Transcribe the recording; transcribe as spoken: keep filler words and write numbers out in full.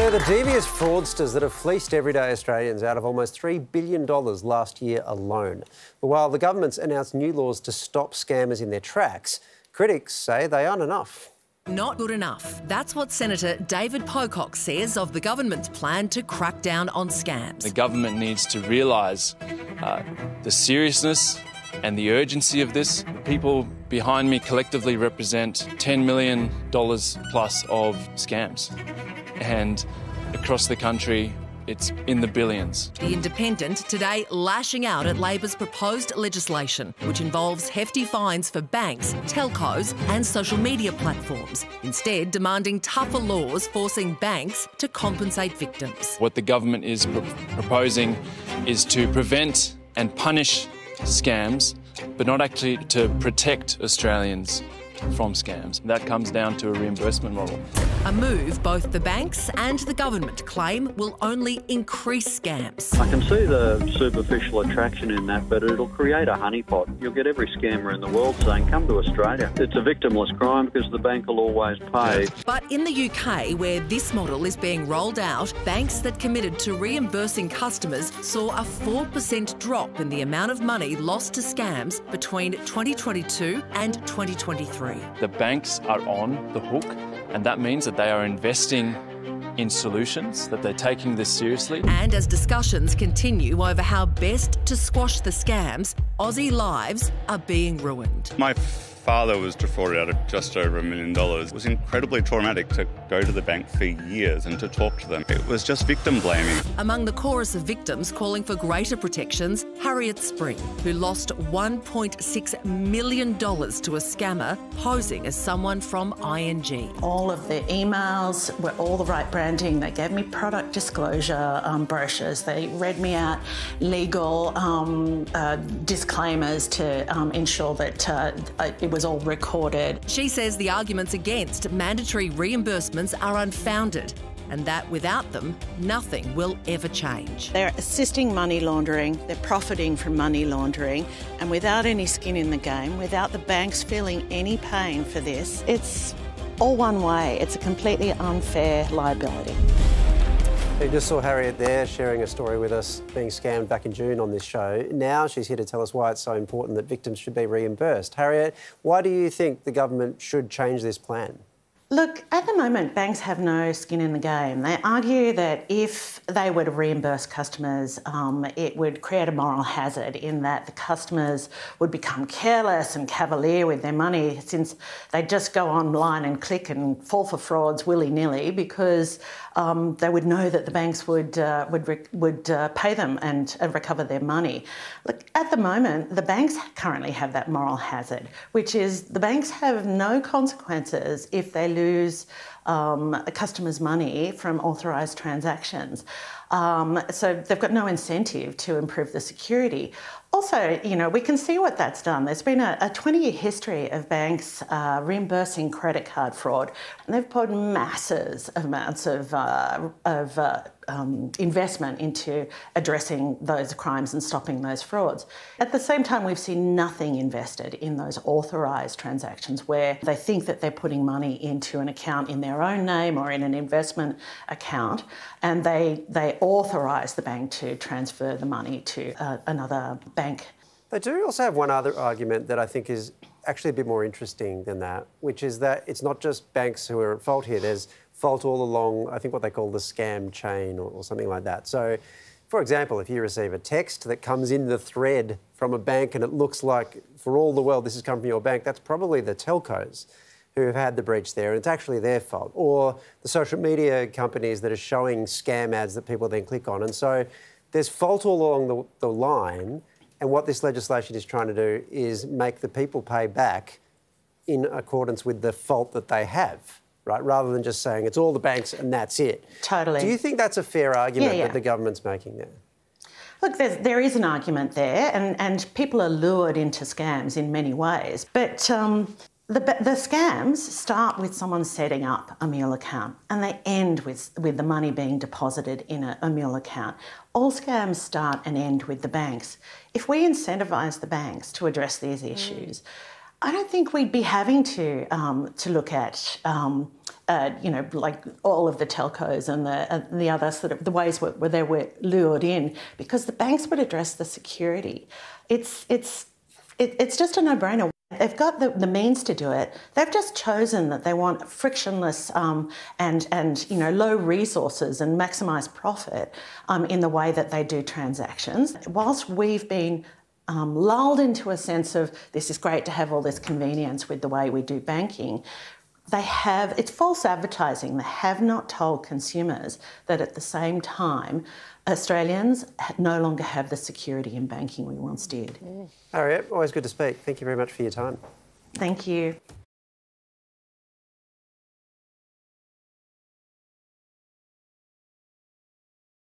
They're the devious fraudsters that have fleeced everyday Australians out of almost three billion dollars last year alone. But while the government's announced new laws to stop scammers in their tracks, critics say they aren't enough. Not good enough. That's what Senator David Pocock says of the government's plan to crack down on scams. The government needs to realise uh, the seriousness and the urgency of this. The people behind me collectively represent ten million dollars plus of scams. And across the country, it's in the billions. The Independent today lashing out at Labor's proposed legislation, which involves hefty fines for banks, telcos and social media platforms, instead demanding tougher laws forcing banks to compensate victims. What the government is pro- proposing is to prevent and punish scams, but not actually to protect Australians from scams. That comes down to a reimbursement model. A move both the banks and the government claim will only increase scams. I can see the superficial attraction in that, but it'll create a honeypot. You'll get every scammer in the world saying, come to Australia. It's a victimless crime because the bank will always pay. But in the U K, where this model is being rolled out, banks that committed to reimbursing customers saw a four percent drop in the amount of money lost to scams between twenty twenty-two and twenty twenty-three. The banks are on the hook, and that means that they are investing in solutions, that they're taking this seriously. And as discussions continue over how best to squash the scams, Aussie lives are being ruined. My father was defrauded out of just over a million dollars. It was incredibly traumatic to go to the bank for years and to talk to them. It was just victim blaming. Among the chorus of victims calling for greater protections, Harriet Spring, who lost one point six million dollars to a scammer posing as someone from I N G. All of the emails were all the right branding. They gave me product disclosure um, brochures. They read me out legal um, uh, disclaimers to um, ensure that uh, it was was all recorded. She says the arguments against mandatory reimbursements are unfounded and that without them, nothing will ever change. They're assisting money laundering, they're profiting from money laundering, and without any skin in the game, without the banks feeling any pain for this, it's all one way. It's a completely unfair liability. You just saw Harriet there sharing a story with us, being scammed back in June on this show. Now she's here to tell us why it's so important that victims should be reimbursed. Harriet, why do you think the government should change this plan? Look, at the moment, banks have no skin in the game. They argue that if they were to reimburse customers, um, it would create a moral hazard in that the customers would become careless and cavalier with their money since they'd just go online and click and fall for frauds willy-nilly because um, they would know that the banks would uh, would re- would uh, pay them and uh, recover their money. Look, at the moment, the banks currently have that moral hazard, which is the banks have no consequences if they lose um, a customer's money from authorised transactions. Um, so they've got no incentive to improve the security. Also, you know, we can see what that's done. There's been a twenty-year history of banks uh, reimbursing credit card fraud, and they've poured masses of amounts of, uh, of uh, um, investment into addressing those crimes and stopping those frauds. At the same time, we've seen nothing invested in those authorised transactions where they think that they're putting money into an account in their own name or in an investment account, and they, they authorise the bank to transfer the money to uh, another bank. They do also have one other argument that I think is actually a bit more interesting than that, which is that it's not just banks who are at fault here. There's fault all along, I think what they call the scam chain or, or something like that. So, for example, if you receive a text that comes in the thread from a bank and it looks like, for all the world, this has come from your bank, that's probably the telcos who have had the breach there, and it's actually their fault. Or the social media companies that are showing scam ads that people then click on. And so there's fault all along the, the line, and what this legislation is trying to do is make the people pay back in accordance with the fault that they have, right? Rather than just saying it's all the banks and that's it. Totally. Do you think that's a fair argument yeah, yeah. that the government's making there? Look, there's, there is an argument there, and, and people are lured into scams in many ways. But um, the, the scams start with someone setting up a mule account and they end with, with the money being deposited in a, a mule account. All scams start and end with the banks. If we incentivise the banks to address these issues, I don't think we'd be having to um, to look at, um, uh, you know, like all of the telcos and the uh, the other sort of the ways where, where they were lured in, because the banks would address the security. It's it's it, it's just a no-brainer. They've got the, the means to do it. They've just chosen that they want frictionless um, and and you know low resources and maximise profit um, in the way that they do transactions. Whilst we've been Um, lulled into a sense of this is great to have all this convenience with the way we do banking, they have, it's false advertising. They have not told consumers that at the same time Australians no longer have the security in banking we once did. Harriet, always good to speak. Thank you very much for your time. Thank you.